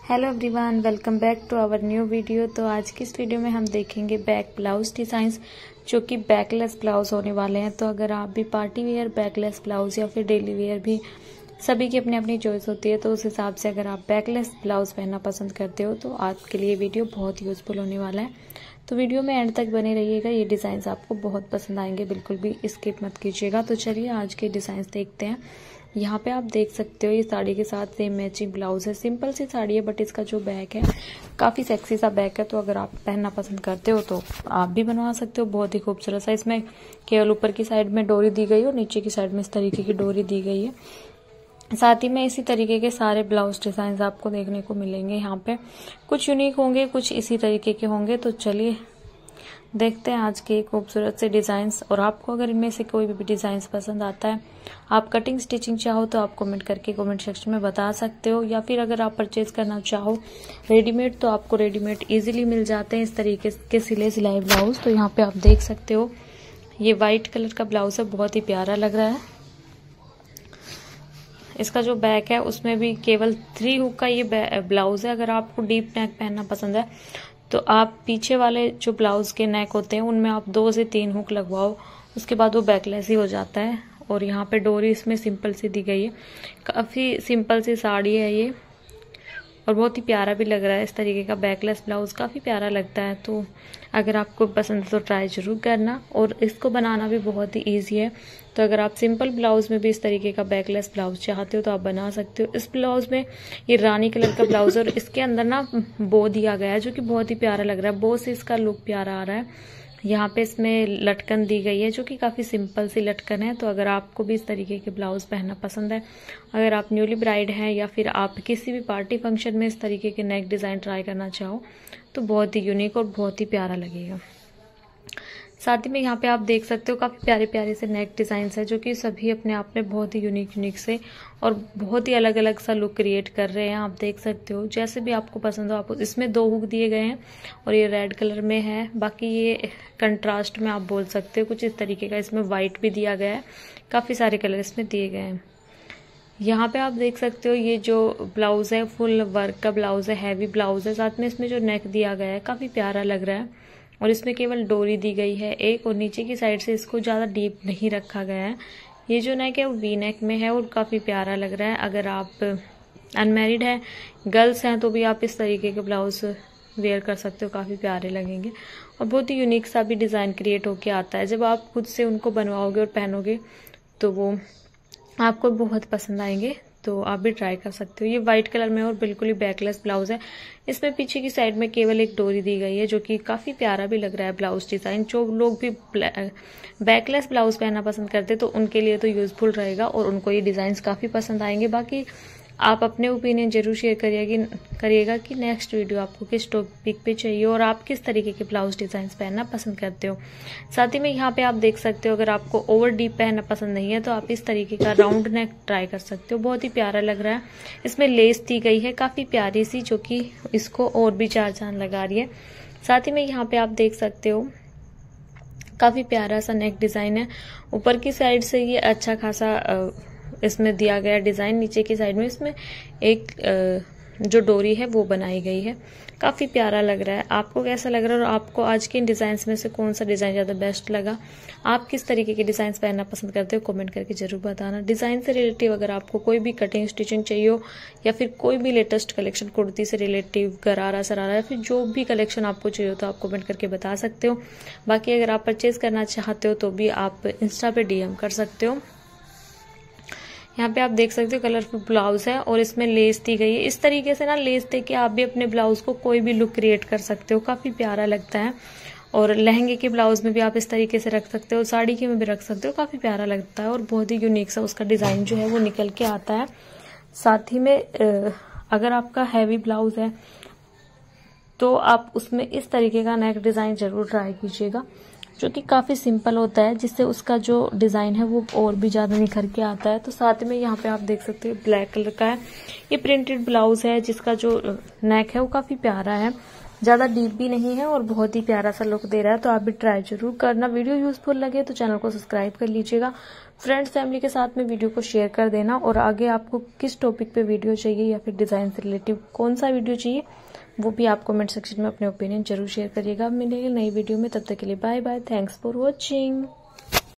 Hello everyone, welcome back to our new video. तो आज की इस वीडियो में हम देखेंगे बैक ब्लाउज डिजाइंस जो कि बैकलेस ब्लाउज होने वाले हैं। तो अगर आप भी पार्टी वेयर बैकलेस ब्लाउज या फिर डेली वेयर भी, सभी की अपनी अपनी चॉइस होती है, तो उस हिसाब से अगर आप बैकलेस ब्लाउज पहनना पसंद करते हो तो आपके लिए वीडियो बहुत यूजफुल होने वाला है। तो वीडियो में एंड तक बने रहिएगा, ये डिजाइन्स आपको बहुत पसंद आएंगे, बिल्कुल भी स्किप मत कीजिएगा। तो चलिए आज के डिजाइन्स देखते हैं। यहाँ पे आप देख सकते हो ये साड़ी के साथ सेम मैचिंग ब्लाउज है। सिंपल सी साड़ी है बट इसका जो बैक है काफी सेक्सी सा बैक है। तो अगर आप पहनना पसंद करते हो तो आप भी बनवा सकते हो। बहुत ही खूबसूरत सा, इसमें केवल ऊपर की साइड में डोरी दी गई है और नीचे की साइड में इस तरीके की डोरी दी गई है। साथ ही में इसी तरीके के सारे ब्लाउज डिजाइन आपको देखने को मिलेंगे। यहाँ पे कुछ यूनिक होंगे, कुछ इसी तरीके के होंगे। तो चलिए देखते हैं आज के खूबसूरत से डिजाइन्स। और आपको अगर इनमें से कोई भी डिजाइन्स पसंद आता है, आप कटिंग स्टिचिंग चाहो तो आप कमेंट करके कमेंट सेक्शन में बता सकते हो। या फिर अगर आप परचेज करना चाहो रेडीमेड तो आपको रेडीमेड इजीली मिल जाते हैं इस तरीके के सिले सिलाई ब्लाउज। तो यहाँ पे आप देख सकते हो ये व्हाइट कलर का ब्लाउज है, बहुत ही प्यारा लग रहा है। इसका जो बैक है उसमें भी केवल 3 हुक का ये ब्लाउज है। अगर आपको डीप नेक पहनना पसंद है तो आप पीछे वाले जो ब्लाउज के नेक होते हैं उनमें आप 2 से 3 हुक लगवाओ, उसके बाद वो बैकलेस ही हो जाता है। और यहाँ पे डोरी इसमें सिंपल सी दी गई है, काफी सिंपल सी साड़ी है ये और बहुत ही प्यारा भी लग रहा है। इस तरीके का बैकलेस ब्लाउज काफी प्यारा लगता है। तो अगर आपको पसंद है तो ट्राई जरूर करना। और इसको बनाना भी बहुत ही ईजी है। तो अगर आप सिंपल ब्लाउज में भी इस तरीके का बैकलेस ब्लाउज चाहते हो तो आप बना सकते हो। इस ब्लाउज में ये रानी कलर का ब्लाउज है और इसके अंदर ना बो दिया गया है जो कि बहुत ही प्यारा लग रहा है। बो से इसका लुक प्यारा आ रहा है। यहाँ पे इसमें लटकन दी गई है जो कि काफी सिंपल सी लटकन है। तो अगर आपको भी इस तरीके के ब्लाउज पहनना पसंद है, अगर आप न्यूली ब्राइड हैं या फिर आप किसी भी पार्टी फंक्शन में इस तरीके के नेक डिजाइन ट्राई करना चाहो तो बहुत ही यूनिक और बहुत ही प्यारा लगेगा। साथ ही में यहाँ पे आप देख सकते हो काफी प्यारे प्यारे से नेक डिजाइन है जो कि सभी अपने आप में बहुत ही यूनिक से और बहुत ही अलग अलग सा लुक क्रिएट कर रहे हैं। आप देख सकते हो जैसे भी आपको पसंद हो। आप इसमें 2 हुक दिए गए हैं और ये रेड कलर में है, बाकी ये कंट्रास्ट में आप बोल सकते हो कुछ इस तरीके का। इसमें व्हाइट भी दिया गया है, काफी सारे कलर इसमें दिए गए हैं। यहाँ पे आप देख सकते हो ये जो ब्लाउज है फुल वर्क का ब्लाउज है, हैवी ब्लाउज है। साथ में इसमें जो नेक दिया गया है काफी प्यारा लग रहा है और इसमें केवल डोरी दी गई है एक, और नीचे की साइड से इसको ज्यादा डीप नहीं रखा गया है। ये जो नेक है वो वी नेक में है और काफी प्यारा लग रहा है। अगर आप अनमैरिड है, गर्ल्स हैं, तो भी आप इस तरीके के ब्लाउज वेयर कर सकते हो, काफी प्यारे लगेंगे। और बहुत ही यूनिक सा भी डिजाइन क्रिएट होके आता है। जब आप खुद से उनको बनवाओगे और पहनोगे तो वो आपको बहुत पसंद आएंगे। तो आप भी ट्राई कर सकते हो। ये व्हाइट कलर में और बिल्कुल ही बैकलेस ब्लाउज है। इसमें पीछे की साइड में केवल एक डोरी दी गई है जो कि काफी प्यारा भी लग रहा है ब्लाउज डिजाइन। जो लोग भी बैकलेस ब्लाउज पहनना पसंद करते तो उनके लिए तो यूजफुल रहेगा और उनको ये डिजाइन काफी पसंद आएंगे। बाकी आप अपने ओपिनियन जरूर शेयर करिएगा कि नेक्स्ट वीडियो आपको किस टॉपिक पे चाहिए और आप किस तरीके के ब्लाउज डिजाइन पहनना पसंद करते हो। साथ ही में यहाँ पे आप देख सकते हो अगर आपको ओवर डीप पहनना पसंद नहीं है तो आप इस तरीके का राउंड नेक ट्राई कर सकते हो, बहुत ही प्यारा लग रहा है। इसमें लेस दी गई है काफी प्यारी सी जो कि इसको और भी 4 चांद लगा रही है। साथ ही में यहाँ पे आप देख सकते हो काफी प्यारा सा नेक डिजाइन है। ऊपर की साइड से ये अच्छा खासा इसमें दिया गया डिजाइन, नीचे की साइड में इसमें एक जो डोरी है वो बनाई गई है, काफी प्यारा लग रहा है। आपको कैसा लग रहा है और आपको आज के इन डिजाइन में से कौन सा डिजाइन ज्यादा बेस्ट लगा, आप किस तरीके के डिजाइन पहनना पसंद करते हो कमेंट करके जरूर बताना। डिजाइन से रिलेटिव अगर आपको कोई भी कटिंग स्टिचिंग चाहिए हो या फिर कोई भी लेटेस्ट कलेक्शन कुर्ती से रिलेटिव, गरारा सरारा या फिर जो भी कलेक्शन आपको चाहिए हो तो आप कमेंट करके बता सकते हो। बाकी अगर आप परचेज करना चाहते हो तो भी आप इंस्टा पे DM कर सकते हो। यहाँ पे आप देख सकते हो कलरफुल ब्लाउज है और इसमें लेस दी गई है। इस तरीके से ना लेस दे के आप भी अपने ब्लाउज को कोई भी लुक क्रिएट कर सकते हो, काफी प्यारा लगता है। और लहंगे के ब्लाउज में भी आप इस तरीके से रख सकते हो, साड़ी के में भी रख सकते हो, काफी प्यारा लगता है और बहुत ही यूनिक सा उसका डिजाइन जो है वो निकल के आता है। साथ ही में अगर आपका हैवी ब्लाउज है तो आप उसमें इस तरीके का नेक डिजाइन जरूर ट्राई कीजिएगा जो कि काफी सिंपल होता है, जिससे उसका जो डिजाइन है वो और भी ज्यादा निखर के आता है। तो साथ में यहाँ पे आप देख सकते हो ब्लैक कलर का है, ये प्रिंटेड ब्लाउज है जिसका जो नेक है वो काफी प्यारा है। ज़्यादा डीप भी नहीं है और बहुत ही प्यारा सा लुक दे रहा है। तो आप भी ट्राई जरूर करना। वीडियो यूजफुल लगे तो चैनल को सब्सक्राइब कर लीजिएगा। फ्रेंड्स फैमिली के साथ में वीडियो को शेयर कर देना। और आगे आपको किस टॉपिक पे वीडियो चाहिए या फिर डिज़ाइन से रिलेटिव कौन सा वीडियो चाहिए वो भी आप कमेंट सेक्शन में अपने ओपिनियन जरूर शेयर करिएगा। मिलेंगे नई वीडियो में, तब तक के लिए bye bye. Thanks for watching.